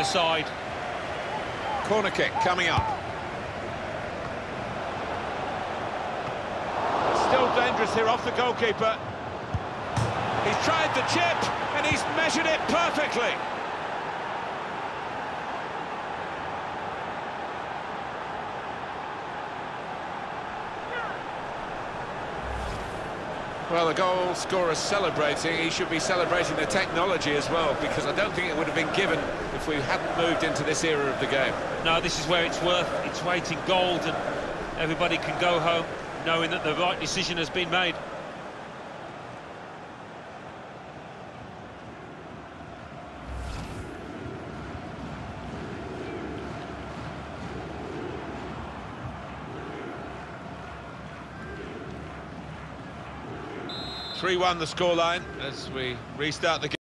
either side. Corner kick coming up. Still dangerous here off the goalkeeper. He's tried the chip, and he's measured it perfectly. Well, the goal scorer's celebrating. He should be celebrating the technology as well, because I don't think it would have been given if we hadn't moved into this era of the game. No, this is where it's worth its weight in gold, and everybody can go home knowing that the right decision has been made. Three-1 the scoreline as we restart the game.